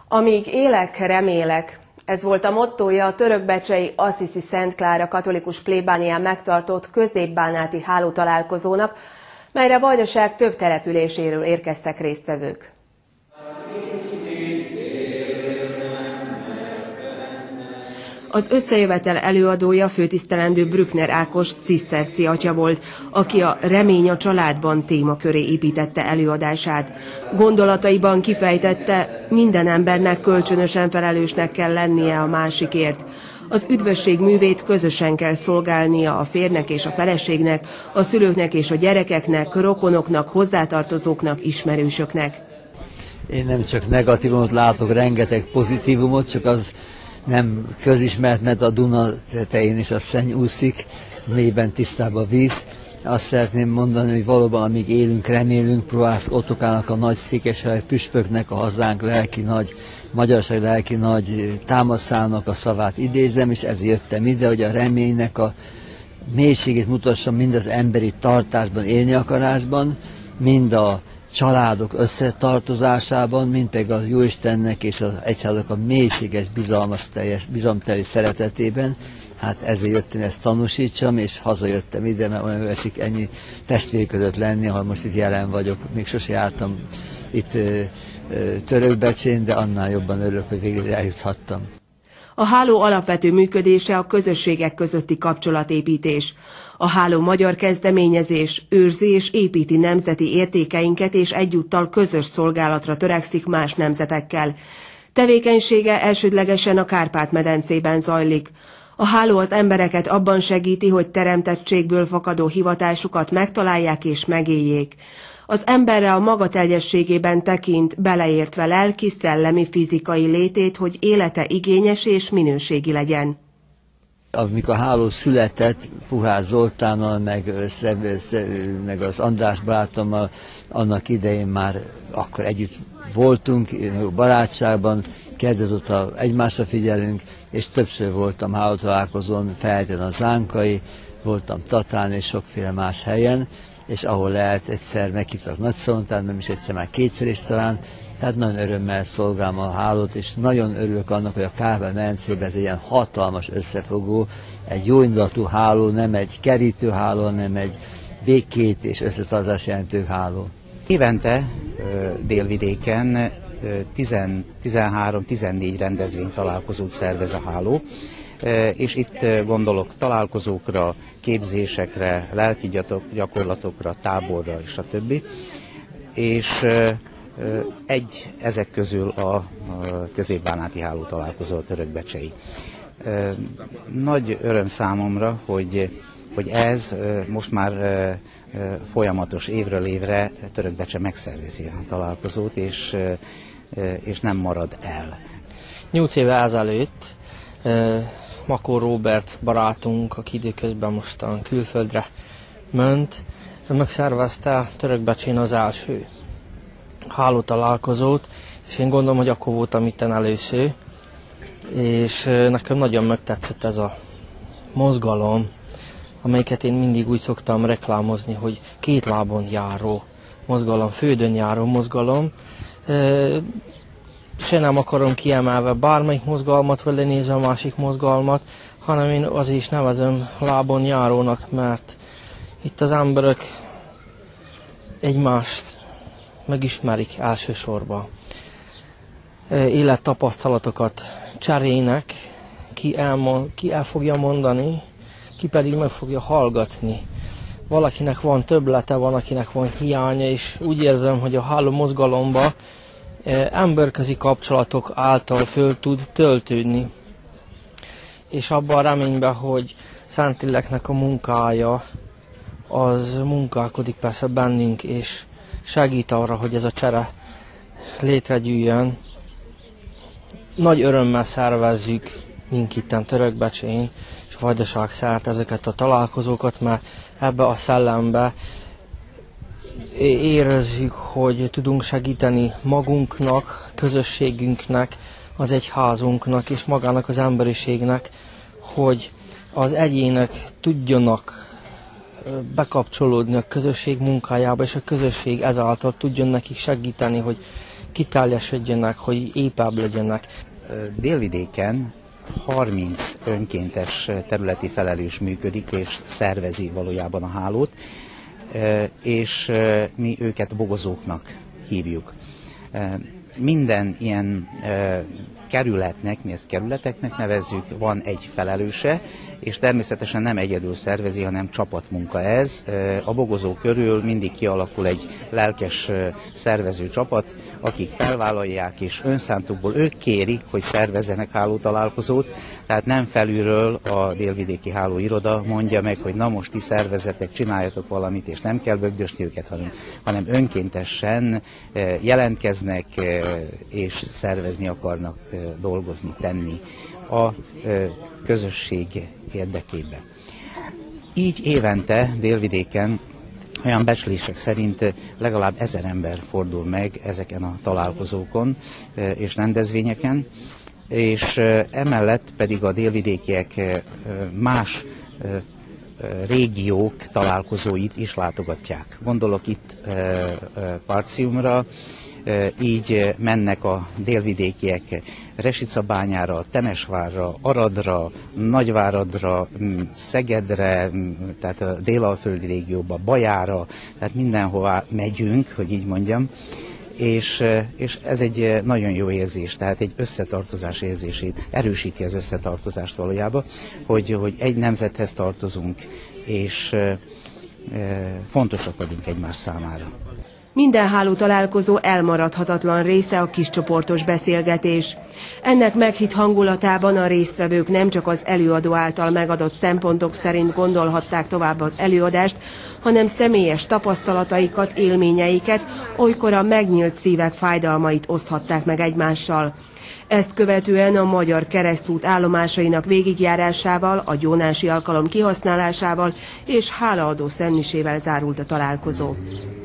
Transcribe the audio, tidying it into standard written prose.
Amíg élek, remélek. Ez volt a mottója a törökbecsei Assisi Szent Klára katolikus plébánián megtartott középbánáti hálótalálkozónak, melyre Vajdaság több településéről érkeztek résztvevők. Az összejövetel előadója főtisztelendő Brückner Ákos ciszterci atya volt, aki a Remény a családban témaköré építette előadását. Gondolataiban kifejtette, minden embernek kölcsönösen felelősnek kell lennie a másikért. Az üdvösség művét közösen kell szolgálnia a férnek és a feleségnek, a szülőknek és a gyerekeknek, rokonoknak, hozzátartozóknak, ismerősöknek. Én nem csak negatívumot látok, rengeteg pozitívumot, csak az nem közismert, mert a Duna tetején is a szenny úszik, mélyben tisztább a víz. Azt szeretném mondani, hogy valóban amíg élünk, remélünk, Prohászka Ottokának, a nagy székesfehérvári püspöknek, a hazánk lelki nagy, magyarság lelki nagy támaszának a szavát idézem, és ezért jöttem ide, hogy a reménynek a mélységét mutassam mind az emberi tartásban, élni akarásban, mind a családok összetartozásában, mint pedig a Jóistennek és az egyházak a mélységes, bizalomteli szeretetében. Hát ezért jöttem, ezt tanúsítsam, és hazajöttem ide, mert olyan esik ennyi testvér között lenni, ahol most itt jelen vagyok. Még sose jártam itt Törökbecsén, de annál jobban örülök, hogy végre eljuthattam. A háló alapvető működése a közösségek közötti kapcsolatépítés. A háló magyar kezdeményezés, őrzi és építi nemzeti értékeinket, és egyúttal közös szolgálatra törekszik más nemzetekkel. Tevékenysége elsődlegesen a Kárpát-medencében zajlik. A háló az embereket abban segíti, hogy teremtettségből fakadó hivatásukat megtalálják és megéljék. Az emberre a maga teljességében tekint, beleértve lelki, szellemi, fizikai létét, hogy élete igényes és minőségi legyen. Amikor a háló született, Puhár Zoltánnal, meg az András barátommal, annak idején már akkor együtt voltunk, barátságban, kezdetően egymásra figyelünk, és többször voltam hálótalálkozón, Felten a Zánkai, voltam Tatán és sokféle más helyen, és ahol lehet, egyszer meghívtak Nagyszalontán, nem is egyszer, már kétszer is talán, tehát nagyon örömmel szolgálom a hálót, és nagyon örülök annak, hogy a Kárpát-medencében ez egy ilyen hatalmas összefogó, egy jóindulatú háló, nem egy kerítőháló, hanem egy békét és összetartást jelentő háló. Évente délvidéken 13-14 rendezvény találkozót szervez a háló, és itt gondolok találkozókra, képzésekre, lelki gyakorlatokra, táborra és a többi. És ezek közül a középbánáti háló találkozó, a törökbecsei. Nagy öröm számomra, hogy ez most már folyamatos évről évre Törökbecse megszervezi a találkozót, és nem marad el. 8 éve ezelőtt Makó Róbert barátunk, aki időközben mostan külföldre ment, megszervezte Törökbecsén az első hálótalálkozót, és én gondolom, hogy akkor voltam itten először, és nekem nagyon megtetszett ez a mozgalom, amelyiket én mindig úgy szoktam reklámozni, hogy két lábon járó mozgalom, földön járó mozgalom. Se nem akarom kiemelve bármelyik mozgalmat, vagy lenézve a másik mozgalmat, hanem én azért is nevezem lábon járónak, mert itt az emberek egymást megismerik elsősorban. Élettapasztalatokat cserélnek, ki el fogja mondani, ki pedig meg fogja hallgatni. Valakinek van többlete, van, akinek van hiánya, és úgy érzem, hogy a háló mozgalomba emberközi kapcsolatok által föl tud töltődni. És abban a reményben, hogy Szentléleknek a munkája, az munkálkodik persze bennünk, és segít arra, hogy ez a csere létregyűjjön. Nagy örömmel szervezzük mink itten Törökbecsén, és Vajdaság szerte ezeket a találkozókat, mert ebbe a szellembe érezzük, hogy tudunk segíteni magunknak, közösségünknek, az egyházunknak és magának az emberiségnek, hogy az egyének tudjanak bekapcsolódni a közösség munkájába, és a közösség ezáltal tudjon nekik segíteni, hogy kiteljesedjenek, hogy épább legyenek. Délvidéken 30 önkéntes területi felelős működik és szervezi valójában a hálót, és mi őket bogozóknak hívjuk. Minden ilyen kerületnek, mi ezt kerületeknek nevezzük, van egy felelőse, és természetesen nem egyedül szervezi, hanem csapatmunka ez. A bogozó körül mindig kialakul egy lelkes szervező csapat, akik felvállalják, és önszántukból ők kérik, hogy szervezzenek hálótalálkozót, tehát nem felülről a Délvidéki Hálóiroda mondja meg, hogy na most ti szervezetek, csináljatok valamit, és nem kell bögdösni őket, hanem önkéntesen jelentkeznek, és szervezni akarnak, dolgozni, tenni a közösség érdekében. Így évente Délvidéken olyan becslések szerint legalább 1000 ember fordul meg ezeken a találkozókon és rendezvényeken, és emellett pedig a délvidékiek más régiók találkozóit is látogatják. Gondolok itt Partiumra, így mennek a délvidékiek Resicabányára, Temesvárra, Aradra, Nagyváradra, Szegedre, tehát a délalföldi régióba, Bajára, tehát mindenhová megyünk, hogy így mondjam, és ez egy nagyon jó érzés, tehát egy összetartozás érzését, erősíti az összetartozást valójában, hogy egy nemzethez tartozunk, és fontosak vagyunk egymás számára. Minden hálótalálkozó elmaradhatatlan része a kiscsoportos beszélgetés. Ennek meghitt hangulatában a résztvevők nem csak az előadó által megadott szempontok szerint gondolhatták tovább az előadást, hanem személyes tapasztalataikat, élményeiket, olykor a megnyílt szívek fájdalmait oszthatták meg egymással. Ezt követően a Magyar Keresztút állomásainak végigjárásával, a gyónási alkalom kihasználásával és hálaadó szentmisével zárult a találkozó.